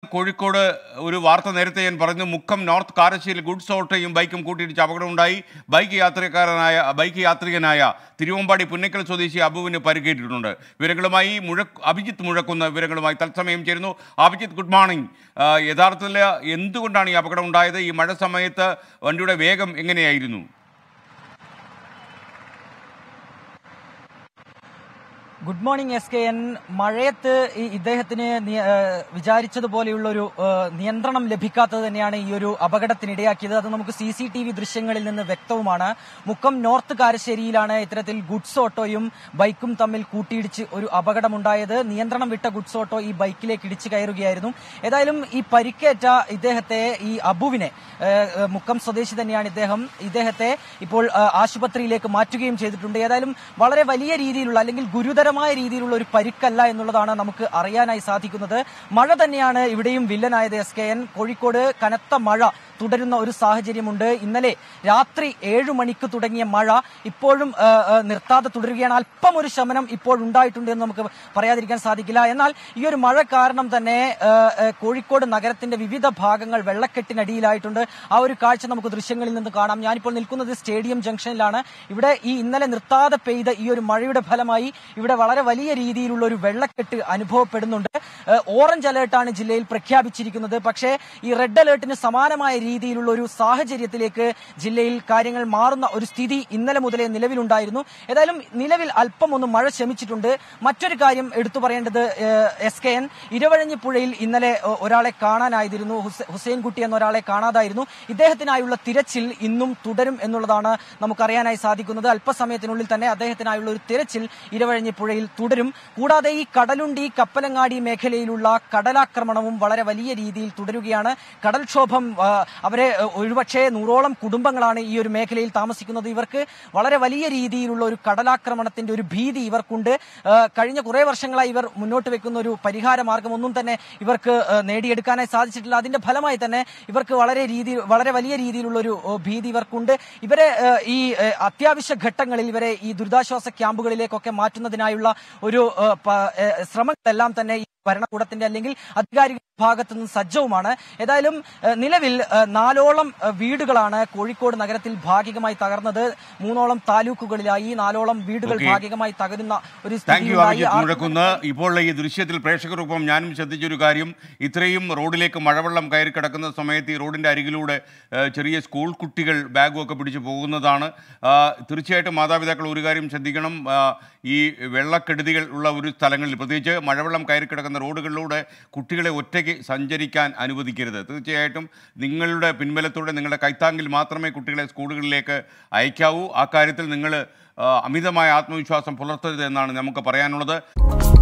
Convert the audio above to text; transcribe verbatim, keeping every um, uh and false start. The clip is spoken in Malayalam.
കോഴിക്കോട് ഒരു വാർത്ത നേരത്തെ ഞാൻ പറഞ്ഞു, മുക്കം നോർത്ത് കാരശ്ശേരിയിൽ ഗുഡ്സ് ഓട്ടോയും ബൈക്കും കൂട്ടിയിടിച്ച് അപകടമുണ്ടായി. ബൈക്ക് യാത്രക്കാരനായ ബൈക്ക് യാത്രികനായ തിരുവമ്പാടി പുന്നക്കൽ സ്വദേശി അബുവിന് പരിക്കേറ്റിട്ടുണ്ട്. വിവരങ്ങളുമായി മുഴ അഭിജിത്ത് മുഴക്കുന്ന വിവരങ്ങളുമായി തത്സമയം ചേരുന്നു. Abhijith, good morning. യഥാർത്ഥത്തിൽ എന്തുകൊണ്ടാണ് ഈ അപകടം ഉണ്ടായത്? ഈ മഴ സമയത്ത് വണ്ടിയുടെ വേഗം എങ്ങനെയായിരുന്നു? Good morning S K N. മഴയത്ത് ഈ ഇദ്ദേഹത്തിന് വിചാരിച്ചതുപോലെയുള്ള ഒരു നിയന്ത്രണം ലഭിക്കാത്തത് തന്നെയാണ് ഈ ഒരു അപകടത്തിനിടയാക്കിയത്. അത് നമുക്ക് സി സി ടി വി ദൃശ്യങ്ങളിൽ നിന്ന് വ്യക്തവുമാണ്. മുക്കം നോർത്ത് കാരശ്ശേരിയിലാണ് ഇത്തരത്തിൽ ഗുഡ്സ് ഓട്ടോയും ബൈക്കും തമ്മിൽ കൂട്ടിയിടിച്ച് ഒരു അപകടമുണ്ടായത്. നിയന്ത്രണം വിട്ട ഗുഡ്സ് ഓട്ടോ ഈ ബൈക്കിലേക്ക് ഇടിച്ചു കയറുകയായിരുന്നു. ഏതായാലും ഈ പരിക്കേറ്റ ഇദ്ദേഹത്തെ, ഈ അബുവിനെ, മുക്കം സ്വദേശി തന്നെയാണ് ഇദ്ദേഹം, ഇദ്ദേഹത്തെ ഇപ്പോൾ ആശുപത്രിയിലേക്ക് മാറ്റുകയും ചെയ്തിട്ടുണ്ട്. ഏതായാലും വളരെ വലിയ രീതിയിലുള്ള അല്ലെങ്കിൽ ഗുരുതര രീതിയിലുള്ള ഒരു പരിക്കല്ല എന്നുള്ളതാണ് നമുക്ക് അറിയാനായി സാധിക്കുന്നത്. മഴ തന്നെയാണ് ഇവിടെയും വില്ലനായത് എസ് കെ എൻ. കോഴിക്കോട് കനത്ത മഴ തുടരുന്ന ഒരു സാഹചര്യമുണ്ട്. ഇന്നലെ രാത്രി ഏഴു മണിക്ക് തുടങ്ങിയ മഴ ഇപ്പോഴും നിർത്താതെ തുടരുകയാണ്. അല്പം ഒരു ശമനം ഇപ്പോൾ ഉണ്ടായിട്ടുണ്ട് എന്ന് നമുക്ക് പറയാതിരിക്കാൻ സാധിക്കില്ല. എന്നാൽ ഈ ഒരു മഴ കാരണം തന്നെ കോഴിക്കോട് നഗരത്തിന്റെ വിവിധ ഭാഗങ്ങൾ വെള്ളക്കെട്ടിനടിയിലായിട്ടുണ്ട്. ആ ഒരു കാഴ്ച നമുക്ക് ദൃശ്യങ്ങളിൽ നിന്ന് കാണാം. ഞാനിപ്പോൾ നിൽക്കുന്നത് സ്റ്റേഡിയം ജംഗ്ഷനിലാണ്. ഇവിടെ ഈ ഇന്നലെ നിർത്താതെ പെയ്ത ഈ ഒരു മഴയുടെ ഫലമായി ഇവിടെ വളരെ വലിയ രീതിയിലുള്ള ഒരു വെള്ളക്കെട്ട് അനുഭവപ്പെടുന്നുണ്ട്. ഓറഞ്ച് അലേർട്ടാണ് ജില്ലയിൽ പ്രഖ്യാപിച്ചിരിക്കുന്നത്. പക്ഷേ ഈ റെഡ് അലേർട്ടിന് സമാനമായ രീതിയിലുള്ള ഒരു സാഹചര്യത്തിലേക്ക് ജില്ലയിൽ കാര്യങ്ങൾ മാറുന്ന ഒരു സ്ഥിതി ഇന്നലെ മുതലേ നിലവിലുണ്ടായിരുന്നു. ഏതായാലും നിലവിൽ അല്പം ഒന്ന് മഴ ശമിച്ചിട്ടുണ്ട്. മറ്റൊരു കാര്യം എടുത്തു പറയേണ്ടത് എസ് കെ എൻ, ഇരവഴഞ്ഞിപ്പുഴയിൽ ഇന്നലെ ഒരാളെ കാണാനായിരുന്നു. ഹുസൈൻകുട്ടി എന്ന ഒരാളെ കാണാതായിരുന്നു. ഇദ്ദേഹത്തിനായുള്ള തിരച്ചിൽ ഇന്നും തുടരും എന്നുള്ളതാണ് നമുക്കറിയാനായി സാധിക്കുന്നത്. അല്പസമയത്തിനുള്ളിൽ തന്നെ അദ്ദേഹത്തിനായുള്ള ഒരു തിരച്ചിൽ ഇരവഴഞ്ഞിപ്പുഴയിൽ തുടരും. കൂടാതെ ഈ കടലുണ്ടി കപ്പലങ്ങാടി മേഖലയിലുള്ള കടലാക്രമണവും വളരെ വലിയ രീതിയിൽ തുടരുകയാണ്. കടൽക്ഷോഭം അവരെ ഒരുപക്ഷെ നൂറോളം കുടുംബങ്ങളാണ് ഈ ഒരു മേഖലയിൽ താമസിക്കുന്നത്. ഇവർക്ക് വളരെ വലിയ രീതിയിലുള്ള ഒരു കടലാക്രമണത്തിന്റെ ഒരു ഭീതി ഇവർക്കുണ്ട്. കഴിഞ്ഞ കുറെ വർഷങ്ങളായി ഇവർ മുന്നോട്ട് വെക്കുന്ന ഒരു പരിഹാര മാർഗം ഒന്നും തന്നെ ഇവർക്ക് നേടിയെടുക്കാനായി സാധിച്ചിട്ടില്ല. അതിന്റെ ഫലമായി തന്നെ ഇവർക്ക് വളരെ രീതി വളരെ വലിയ രീതിയിലുള്ള ഒരു ഭീതി ഇവർക്കുണ്ട്. ഇവരെ ഈ അത്യാവശ്യ ഘട്ടങ്ങളിൽ ഇവരെ ഈ ദുരിതാശ്വാസ ക്യാമ്പുകളിലേക്കൊക്കെ മാറ്റുന്നതിനായുള്ള ഒരു ശ്രമങ്ങളെല്ലാം തന്നെ ഈ ഭരണകൂടത്തിന്റെ അല്ലെങ്കിൽ അധികാരികളുടെ ഭാഗത്തു നിന്ന് സജ്ജവുമാണ്. ഏതായാലും നിലവിൽ നാലോളം വീടുകളാണ് കോഴിക്കോട് നഗരത്തിൽ ഭാഗികമായി തകർന്നത്. മൂന്നോളം താലൂക്കുകളിലായി നാലോളം വീടുകൾ ഭാഗികമായി തകരുന്ന ഒരു സ്ഥിതി. ഇപ്പോൾ ഈ ദൃശ്യത്തിൽ പ്രേക്ഷകർക്കൊപ്പം ഞാനും ശ്രദ്ധിച്ചൊരു കാര്യം, ഇത്രയും റോഡിലേക്ക് മഴവെള്ളം കയറി കിടക്കുന്ന സമയത്ത് ഈ റോഡിന്റെ അരികിലൂടെ ചെറിയ സ്കൂൾ കുട്ടികൾ ബാഗും ഒക്കെ പിടിച്ചു പോകുന്നതാണ്. തീർച്ചയായിട്ടും മാതാപിതാക്കൾ ഒരു കാര്യം ശ്രദ്ധിക്കണം. ഈ വെള്ളക്കെടുതികൾ ഉള്ള ഒരു സ്ഥലങ്ങളിൽ, പ്രത്യേകിച്ച് മഴവെള്ളം കയറി കിടക്കുന്ന റോഡുകളിലൂടെ കുട്ടികളെ ഒറ്റയ്ക്ക് സഞ്ചരിക്കാൻ അനുവദിക്കരുത്. തീർച്ചയായിട്ടും നിങ്ങളുടെ പിൻബലത്തോടെ, നിങ്ങളുടെ കൈത്താങ്ങിൽ മാത്രമേ കുട്ടികളെ സ്കൂളുകളിലേക്ക് അയക്കാവൂ. ആ കാര്യത്തിൽ നിങ്ങൾ അമിതമായ ആത്മവിശ്വാസം പുലർത്തരുത് എന്നാണ് നമുക്ക് പറയാനുള്ളത്.